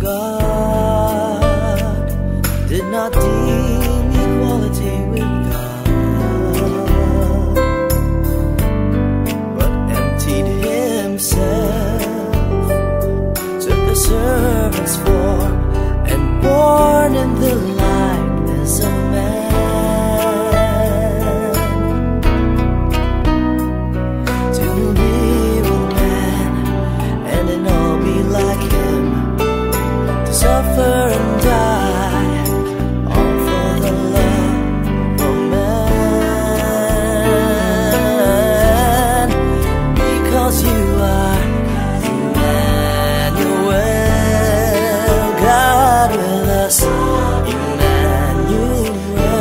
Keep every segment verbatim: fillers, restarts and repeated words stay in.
God did not deem equality with God, but emptied himself, took a servant's form, and born in the likeness of man. To be with man, and in all be like him, to suffer and die, all for the love of man. Because you are Emmanuel, God with us, Emmanuel,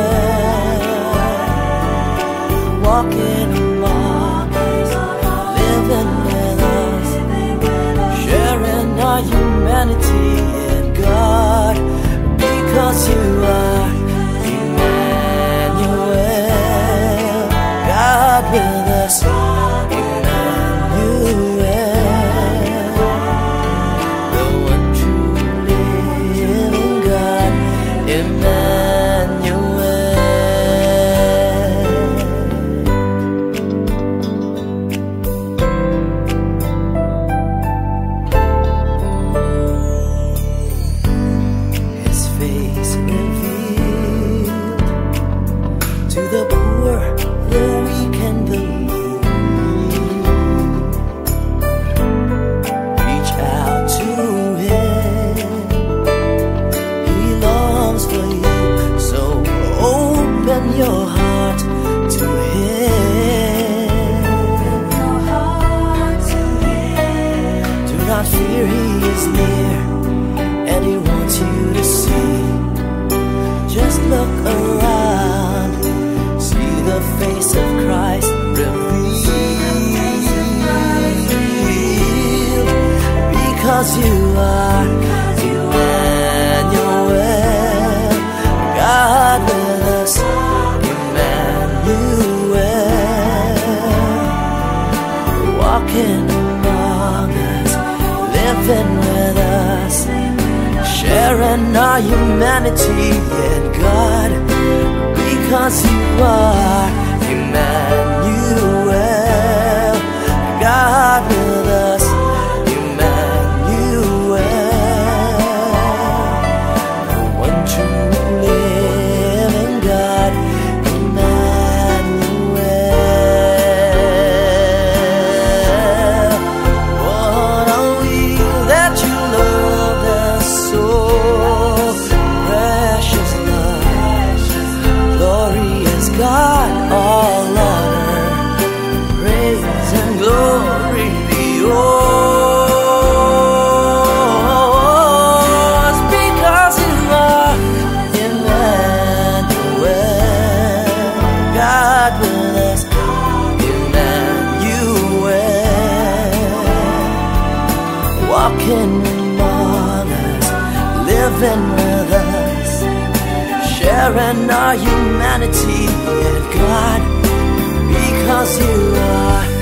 walking among us, living with us, sharing our humanity in God. Because you are Emmanuel, God with us, Emmanuel, the one true living God, Emmanuel. His face revealed to the poor, the weak and the lowly. Reach out to him, he longs for you, so open your heart to him. Do not fear, he is near, and he wants you to see. Just look around, see the face of Christ revealed. Because you are Emmanuel, God with us, Emmanuel, walking among us, living with us, sharing our humanity in God. Because you are Emmanuel, God with us, Emmanuel, the one true living God, Emmanuel. What are we that you love us so? Precious love, glorious God, all honor, praise and glory be yours. Because you are Emmanuel, God with us, Emmanuel, walking among us, living with us, sharing our humanity in God. Because you are